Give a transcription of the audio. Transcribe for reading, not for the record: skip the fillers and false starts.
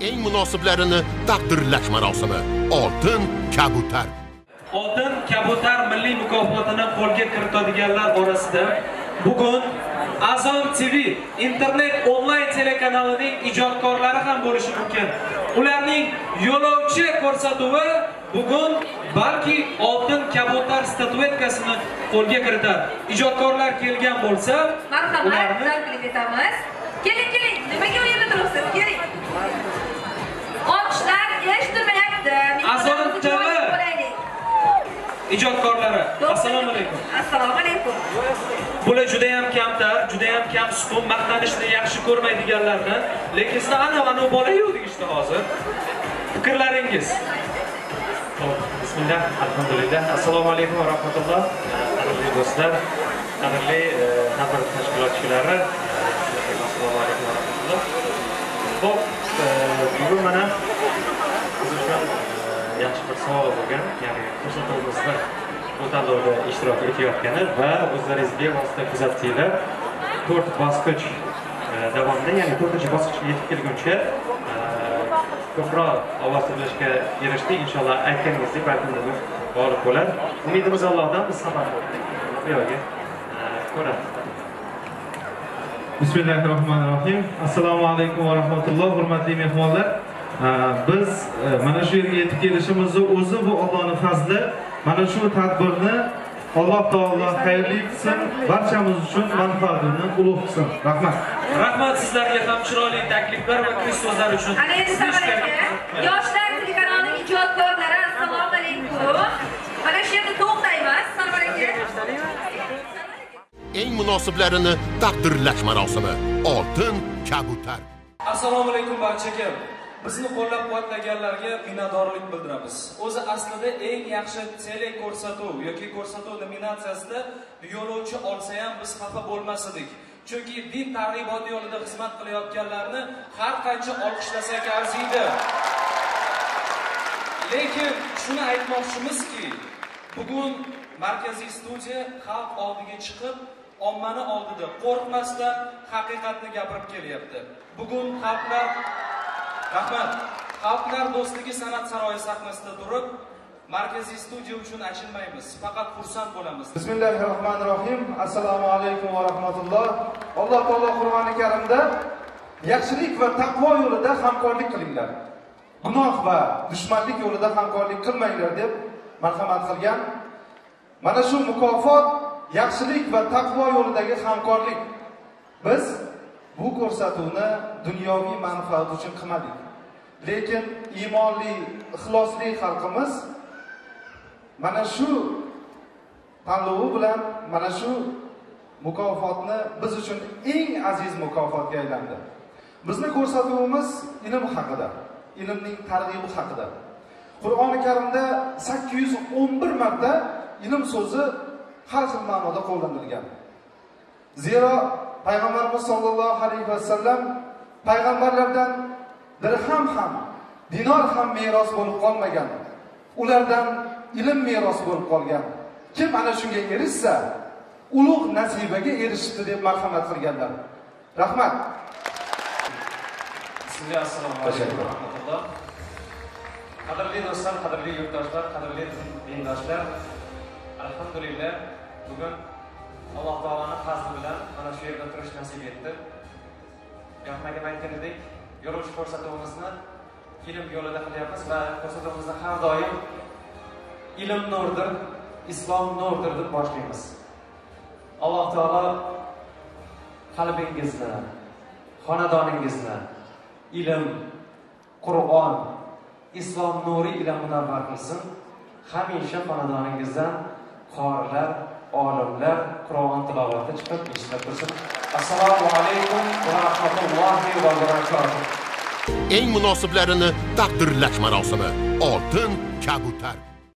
eng munosiblarini taqdirlash marosimi. Oltin kabutar. Oltin kabutar milliy mukofotini qo'lga kiritadiganlar orasida bugun Azon TV internet onlayn telekanalining ijodkorlari ham bo'lishi mumkin. Ularning yo'lovchi ko'rsatuvi bugun balki oltin kabutar statuetkasini qo'lga kiritadi. Ijodkorlar kelgan bo'lsa, marhamat, taklif etamiz. Keling, nimaga o'yinda turibsiz? Keling. Olqishlar eshitilmayapti. Azon TV ijodkorlari. Assalomu alaykum. Assalomu alaykum. Bular juda ham kamtar, juda ham kam suqum, maqtanishni yaxshi ko'rmaydiganlardan, lekin sizlar ana bola yo'q işte hozir. Fikrlaringiz. Bismillah, alhamdulillah. Assalomu alaykum va rahmatulloh. Qadrli do'stlar, qadrli nafar tashkilotchilari. Assalomu alaykum va rahmatulloh. Xo'p, bugun mana biz uchun yaxshi bir savol bo'lgan, ya'ni ko'rsatuvimizda bu tanlovda ishtirok etayotgani va o'zlaringiz bevosita kuzatinglar. 4 bosqich davomida, ya'ni 4-bosqichga yetib kelguncha ko'proq ovoz to'plashga erishdik. Inshaalloh aytganingizdek balkim bugun g'olib bo'lar. Umidimiz Allohdan, biz sabr qildik. Yo'q, ko'ramiz. Bismillahirrohmanirrohim. Assalomu alaykum va rahmatulloh, hurmatli mehmonlar. Biz mana shu yerga yetib kelishimizni o'zi bu Allohning fazli. Mana shu tadbirni Alloh taolo xayrli qilsin, barchamiz uchun manfaatini ulug' qilsin. Rahmat. Rahmat sizlarga ham chiroyli takliflar va kirish so'zlari uchun. Ana endi yoshlar telekanalining ijodkorlari, assalomu alaykum. Mana shu yerda to'xtaymiz. Assalomu alaykum. Eng munosiblarini taqdirlash marosimi. Oltin kabutar. Assalomu alaykum barchaga. Bizni qo'llab-quvvatlaganlarga minnatdorlik bildiramiz. O'zi aslida eng yaxshi tele ko'rsatuv yoki ko'rsatuv nominatsiyasida yo'lovchi olsa ham biz xafa bo'lmas edik. Chunki din targ'iboti yo'lida xizmat qilayotganlarni har qancha olqishlasak arziydi. Lekin shuni aytmoqchimizki, bugun markaziy studiya xalq oldiga chiqib, ommani oldida qo'rqmasdan haqiqatni gapirib kelyapti. Bugun Xalqlar do'stligi san'at saroyi sahnasida turib, markaziy studiya uchun achinmaymiz, faqat xursand bo'lamiz. Bismillahirrohmanirrohim. Assalomu alaykum va rahmatulloh. Alloh taolo Qur'oni Karimda yaxshilik va taqvo yo'lida hamkorlik qilinglar. Gunoh va dushmanlik yo'lida hamkorlik qilmanglar deb marhamat qilgan. Mana shu mukofot yaxshilik va taqvo yo'lidagi hamkorlik. Biz bu ko'rsatuvni dunyoviy manfaat uchun qilmadik. Lekin iymonli, ixlosli xalqimiz mana shu tanlovi bilan mana shu mukofotni biz uchun eng aziz mukofotga aylandi. Bizning ko'rsatuvimiz ilm haqida, ilmning targ'ibi haqida. Qur'oni Karimda 811 marta ilm so'zi har xil ma'noda qo'llanilgan. Zero Payg'ambarimiz sollallohu alayhi vasallam payg'ambarlardan dirham ham, dinor ham meros bo'lib qolmagan. Ulardan ilm meros bo'lib qolgan. Kim ana shunga erishsa, ulug' nasibaga erishibdi deb marhamat qilganlar. Rahmat. Sizga assalomu alaykum va rahmatulloh. Qadrli do'stlar, qadrli yurtdoshlar, qadrli dindoshlar, alhamdulillah bugun Alloh taolaning fazli bilan mana shu yerda turish nasib etdi. Yo'qmaga aytganidek, yo'lovchi ko'rsatuvimizni ilm yo'lida qilyapmiz va ko'rsatuvimizni har doim ilm nurdir, islom nurdir deb boshlaymiz. Alloh taolo qalbingizni, xonadoningizni ilm, Qur'on, islom nuri bilan munavvar qilsin. Hamisha xonadoningizdan qorilar, olimlar Qur'on tilovati chiqib eshitib tursin. Assalomu alaykum va rahmatullohi va barakatuh. Eng munosiblarini taqdirlash marosimi. Oltin kabutar.